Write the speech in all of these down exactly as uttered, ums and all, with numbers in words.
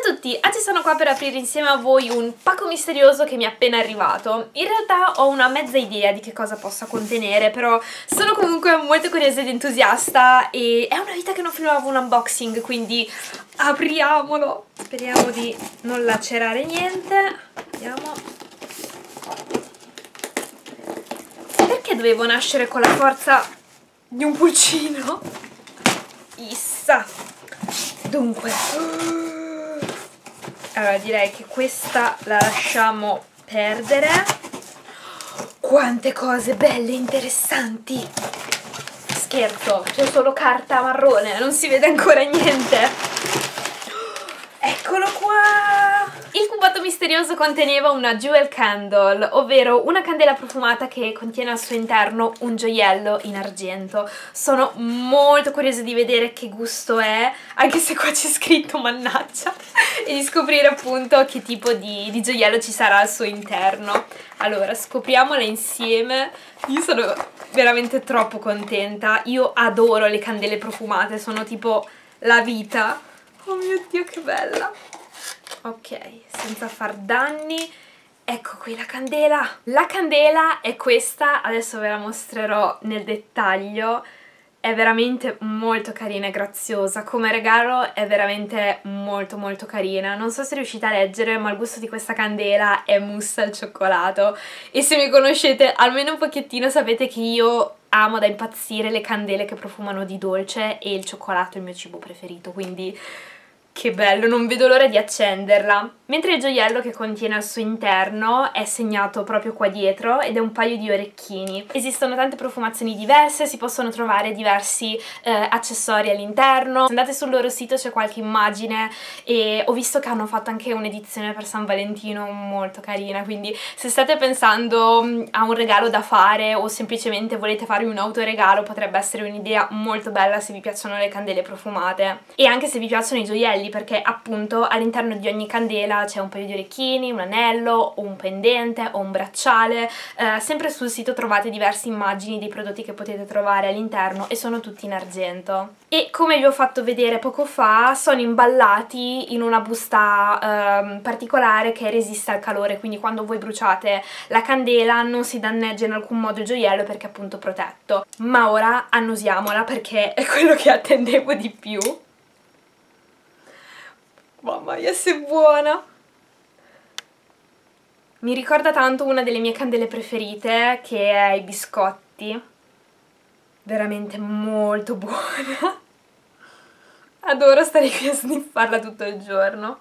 Ciao a tutti, oggi sono qua per aprire insieme a voi un pacco misterioso che mi è appena arrivato. In realtà ho una mezza idea di che cosa possa contenere, però sono comunque molto curiosa ed entusiasta e è una vita che non filmavo un unboxing, quindi apriamolo. Speriamo di non lacerare niente. Vediamo. Perché dovevo nascere con la forza di un pulcino? Issa. Dunque... Allora direi che questa la lasciamo perdere. Quante cose belle e interessanti. Scherzo, c'è solo carta marrone, non si vede ancora niente. Eccolo qua! Il cubotto misterioso conteneva una jewel candle, ovvero una candela profumata che contiene al suo interno un gioiello in argento. Sono molto curiosa di vedere che gusto è, anche se qua c'è scritto mannaggia, e di scoprire appunto che tipo di, di gioiello ci sarà al suo interno. Allora, scopriamola insieme. Io sono veramente troppo contenta, io adoro le candele profumate, sono tipo la vita. Oh mio Dio, che bella! Ok, senza far danni, ecco qui la candela. La candela è questa, adesso ve la mostrerò nel dettaglio. È veramente molto carina e graziosa, come regalo è veramente molto molto carina. Non so se riuscite a leggere, ma il gusto di questa candela è mousse al cioccolato. E se mi conoscete almeno un pochettino sapete che io amo da impazzire le candele che profumano di dolce e il cioccolato è il mio cibo preferito, quindi... Che bello, non vedo l'ora di accenderla. Mentre il gioiello che contiene al suo interno è segnato proprio qua dietro ed è un paio di orecchini. Esistono tante profumazioni diverse, si possono trovare diversi eh, accessori all'interno. Se andate sul loro sito c'è qualche immagine e ho visto che hanno fatto anche un'edizione per San Valentino molto carina, quindi se state pensando a un regalo da fare o semplicemente volete farvi un autoregalo potrebbe essere un'idea molto bella se vi piacciono le candele profumate e anche se vi piacciono i gioielli, perché appunto all'interno di ogni candela c'è un paio di orecchini, un anello, o un pendente o un bracciale. Eh, sempre sul sito trovate diverse immagini dei prodotti che potete trovare all'interno e sono tutti in argento. E come vi ho fatto vedere poco fa sono imballati in una busta eh, particolare che resiste al calore, quindi quando voi bruciate la candela non si danneggia in alcun modo il gioiello perché è appunto protetto. Ma ora annusiamola perché è quello che attendevo di più. Mamma mia, se buona! Mi ricorda tanto una delle mie candele preferite, che è i biscotti. Veramente molto buona. Adoro stare qui a sniffarla tutto il giorno.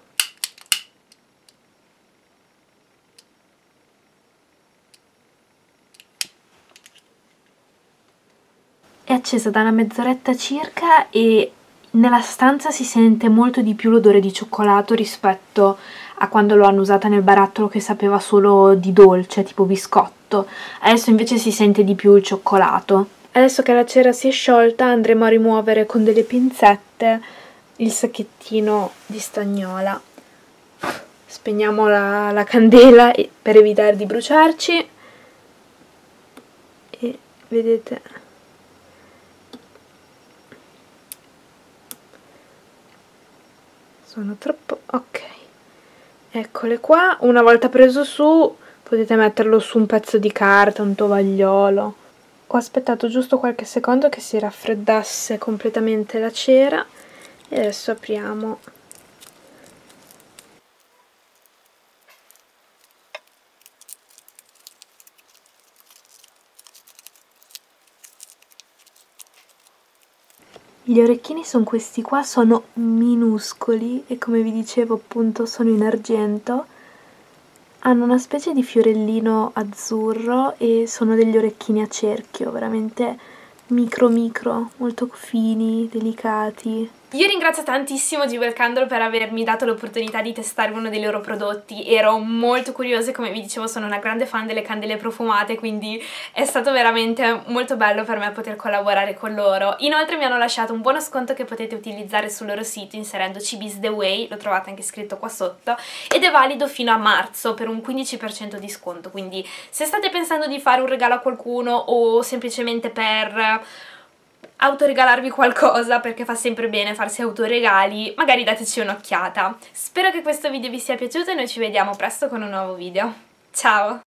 È accesa da una mezz'oretta circa e nella stanza si sente molto di più l'odore di cioccolato rispetto a quando l'ho annusata nel barattolo che sapeva solo di dolce, tipo biscotto. Adesso invece si sente di più il cioccolato. Adesso che la cera si è sciolta andremo a rimuovere con delle pinzette il sacchettino di stagnola. Spegniamo la, la candela per evitare di bruciarci e vedete... Sono troppo... ok. Eccole qua. Una volta preso su potete metterlo su un pezzo di carta, un tovagliolo. Ho aspettato giusto qualche secondo che si raffreddasse completamente la cera e adesso apriamo. Gli orecchini sono questi qua, sono minuscoli e come vi dicevo appunto sono in argento. Hanno una specie di fiorellino azzurro e sono degli orecchini a cerchio, veramente micro micro, molto fini, delicati. Io ringrazio tantissimo Jewel Candle per avermi dato l'opportunità di testare uno dei loro prodotti, ero molto curiosa e come vi dicevo sono una grande fan delle candele profumate, quindi è stato veramente molto bello per me poter collaborare con loro. Inoltre mi hanno lasciato un buono sconto che potete utilizzare sul loro sito inserendo C B S The Way, lo trovate anche scritto qua sotto, ed è valido fino a marzo per un quindici per cento di sconto, quindi se state pensando di fare un regalo a qualcuno o semplicemente per autoregalarvi qualcosa, perché fa sempre bene farsi autoregali, magari dateci un'occhiata. Spero che questo video vi sia piaciuto e noi ci vediamo presto con un nuovo video. Ciao!